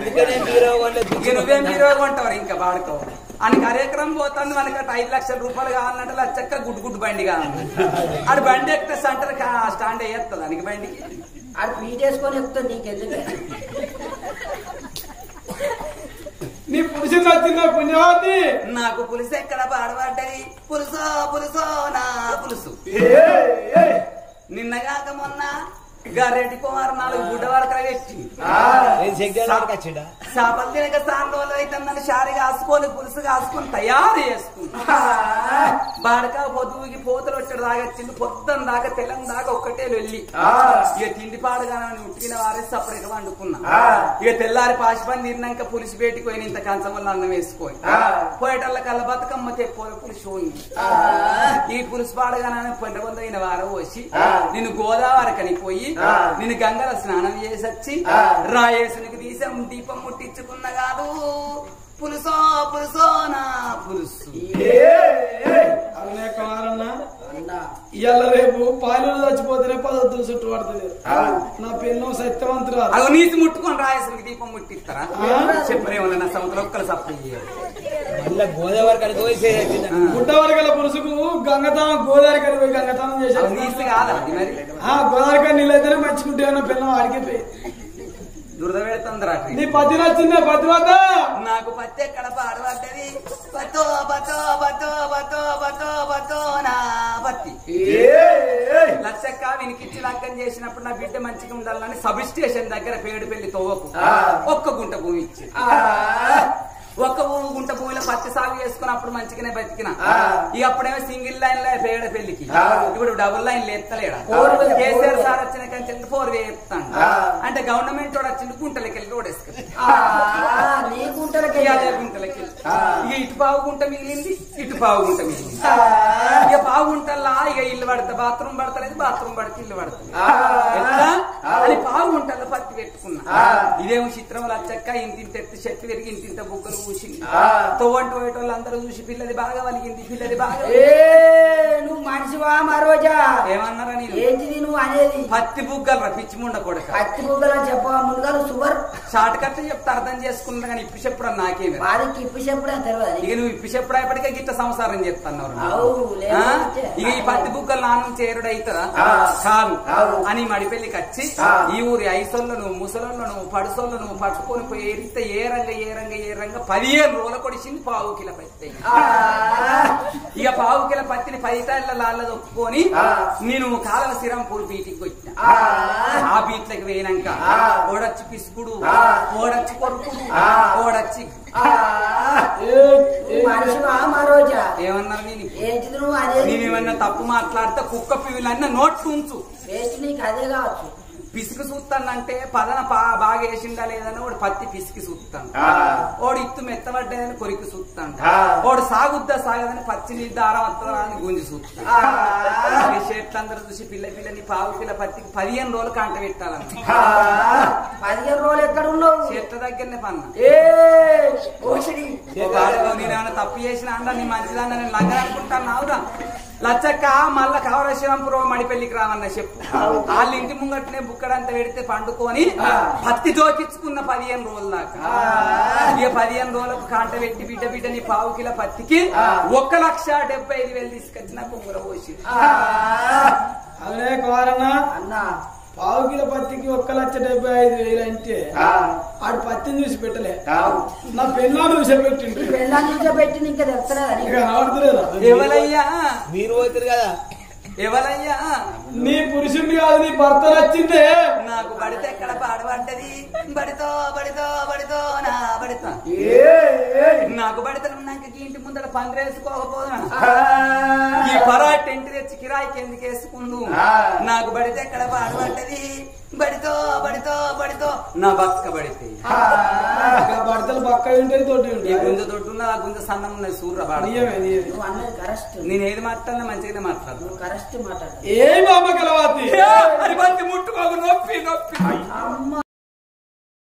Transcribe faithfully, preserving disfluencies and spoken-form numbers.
నువ్వేం హీరో కొంటావు ఇంకా వాడుకో అని కార్యక్రమం పోతుంది మనకి అటు ఐదు లక్షల రూపాయలు కావాలంటే లచ్చక్క గుడ్డు గుడ్డు బండి కావాలి అది బండి ఎక్కితే సెంటర్ స్టాండ్ అయ్యేస్తుంది దానికి బండికి అది పీట్ చేసుకొని ఎక్కుతుంది నీకెందుకు నీ పురుషుని వచ్చిందా పుణ్యవాది నాకు పులుసు ఎక్కడ పాడబడ్డది పులుసో పులుసో నా పులుసు నిన్నగాక మొన్న గారెడ్డి కుమార్ నాలుగు గుడ్డ వరకు పెట్టి చేపలు తినక స్థానం రోజులు అవుతుందని షారి కాసుకొని పులుసు కాసుకొని తయారు చేసుకున్నా బాడక పొద్దుకి పోతలు వచ్చాడు దాగచ్చింది పొద్దున్న దాకా తెల్లం దాకా ఒక్కటే వెళ్ళి ఇక తిండి పాడుగా ఉట్టిన వారేసి సపరేట్ వండుకున్నా ఇక తెల్లారి పాశపని తిన్నాక పులిసి పెట్టి పోయిన ఇంత కంచం వల్ల అన్నం వేసుకొని పోయేటల్ల కళ్ళ బతుకమ్మ తెప్పో పులుసు ఉంది ఈ పులుసు పాడుగా పంట వంద అయిన వారం పోసి నిన్ను గోదావరి కని పోయి నిన్ను గంగల స్నానం చేసి వచ్చి రాయేసునికి తీసాం దీపం ముట్టించుకున్న కాదు పులుసో పులుసో నా పులుసు అవునే కుమారన్నా ఇవాళ రేపు పాలు చచ్చిపోతేనే పదవులు చుట్టూ పడుతుంది నా పెన్ను సత్యవంతురాలు అది నీసి ముట్టుకొని రాయేసునికి దీపం ముట్టిస్తారా చెప్పలేమన్నా నా సముద్రం ఒక్కలు సప్లై చేయాలి గోదావరి కడికి గుడ్డవరి గల పురుషుకు గంగతానం గోదావరి కడికి పోయి గంగతానం చేశారు నీసి కాదా అది మరి గోదావరి కడి నీళ్ళైతేనే మంచుకుంటే అన్న పిల్లలు ఆడికిపోయి దురద పెడుతుంది రాత్రి నీ పత్తి నచ్చిందే పత్తి వద్ద నాకు పత్తి ఎక్కడ పాడబడ్డది పతో పతో పతో పతో పతో పతో నా పత్తి లచ్చక్క వినికిచ్చి లగ్గం చేసినప్పుడు నా బిడ్డ మంచిగా ఉండాలని సబ్ స్టేషన్ దగ్గర పేడు పెళ్లి తోవకు ఒక్క గుంట భూమి ఇచ్చి ఒక్క గుంట భూమిలో పత్తి సాగు చేసుకున్నప్పుడు మంచిగానే బతికిన ఇక అప్పుడేమో సింగిల్ లైన్ లో పేడ పెళ్లికి ఇప్పుడు డబుల్ లైన్ లేస్తలేడా కేసీఆర్ సార్ వచ్చిన కంటే ఫోర్ వే చెప్తాను అంటే గవర్నమెంట్ వాడు వచ్చింది గుంటలకి వెళ్ళి రోడ్ వేసుకుంది అదే గుంటలకి ఇక ఇటు పావు గుంట మిగిలింది ఇటు పావు గుంట మిగిలింది ఇక పావు గుంటల్లా ఇక ఇల్లు పడతా బాత్రూమ్ పడతలేదు బాత్రూమ్ పడితే ఇల్లు పడుతుంది ఎట్లా అని పావు గుంటల్లో పత్తి పెట్టుకున్నా ఇదేమో చిత్రం లచ్చక్క ఇంటింత ఎత్తి చెట్టు పెరిగి ఇంటింత బుగ్గలు చూసింది తోవంటి పోయేటోళ్ళు అందరూ చూసి పిల్లది బాగా వలిగింది పిల్లది బాగా నువ్వు మనిషివా మరోజా ఏమన్నారని ఏంటిది నువ్వు అనేది పత్తి బుగ్గలు రా పిచ్చి ముండ కొడక పత్తి బుగ్గలు అని చెప్పవా ముందుగా షుగర్ షార్ట్ కట్ చెప్తే అర్థం చేసుకున్నా కానీ ఇప్పి చెప్పడం నాకేమి వారికి ఇప్పి చెప్పడం తెలియదు ఇక నువ్వు ఇప్పి చెప్పడం అయిపోయికే గిట్ట సంసారం చెప్తాను ఇక ఈ పత్తి బుగ్గలు నాన్న చేరుడు అవుతుందా కాదు అని మడిపెళ్లికి వచ్చి ఈ ఊరి ఐసోళ్ళను ముసలోళ్ళను పడుసోళ్ళను పట్టుకొని పోయి ఏరిస్తే ఏ రంగ ఏ రంగ ఏ రంగ పదిహేను రోజుల కొడిచింది పావు కిల పత్తి ఇక పావు కిల పత్తిని పదిటాళ్ళ లాళ్ళ ఒప్పుకొని నేను కాలవ శ్రీరాంపూర్ బీటికి వచ్చిన ఆ బీట్లకి పోయినాక ఓడొచ్చి పిసుకుడు ఓడొచ్చి కొరుకుడు ఓడొచ్చి ఏమన్నారు నేనేమన్నా తప్పు మాట్లాడితే కుక్క పిల్లన్న నోట్లు ఉంచు అదే కావచ్చు పిసికి చూస్తానంటే పదన బాగా వేసిందా లేదని వాడు పత్తి పిసికి చూస్తాను వాడు ఇత్తు మెత్తబడ్డదని కొరికి చూస్తాను వాడు సాగుద్దా సాగదని పచ్చిని దారం వస్తుందా అని గుంజి చూస్తాను చెట్లందరూ చూసి పిల్ల పిల్లని పావు పిల్ల పత్తికి పదిహేను రోజులు కాంట పెట్టాలని పదిహేను రోజులు ఎక్కడ ఉన్నావు చెట్ల దగ్గరనే పన్న నేనేమన్నా తప్పు చేసిన అన్న నీ మంచిదన్న నేను లంగ అనుకుంటాను అవురా లచ్చక్క మళ్ళా కావలసినప్పుడు మడిపెళ్లికి రావన్న చెప్పు వాళ్ళ ఇంటి ముంగట్నే బుక్కడంతా పెడితే పండుకొని పత్తి దోకించుకున్న పదిహేను రోజుల దాకా ఇక పదిహేను రోజులకు కాంట పెట్టి బిడ్డ బిడ్డ నీ పావు కిలో పత్తికి ఒక లక్ష డెబ్బై ఐదు వేలు తీసుకొచ్చిన బొమ్మర పోసి అదే కారణ అన్నా పావు కిలో పత్తికి ఒక్క లక్ష డెబ్బై ఐదు వేలు అంటే ఆడు పత్తిని చూసి పెట్టలే నా పెళ్ళాన్ని చూసి పెట్టిండు పెళ్ళాన్ని చూసి పెట్టింది ఇంకా తెలుస్తలేదా ఎవరయ్యా మీరు పోతారు కదా ఎవరయ్యా నీ పురుషుడిని కాదు నీ భర్త నచ్చిందే నాకు బడితే ఎక్కడ పాడబడ్డది బడితో బడితో బడితో నా బడితో నాకు బడితే నాకు ఇంటి ముందర పందిరేసుకోకపోదా ఈ పరా టెంట్ తెచ్చి కిరాయికి ఎందుకు వేసుకుందు నాకు బడితే ఎక్కడ పాడబడ్డది బడితో బడితో బడితో నా బక్క బడితే భర్తలు పక్క ఉంటాయి తోటి ఈ గుంజ తోటి ఉన్నది ఆ గుంజ సన్నం ఉన్నది సూర్ర నేను ఏది మాట్లాడినా మంచిగానే మాట్లాడు ఏ బాబా కలవాతి ముట్టుకోకు నొప్పి నొప్పి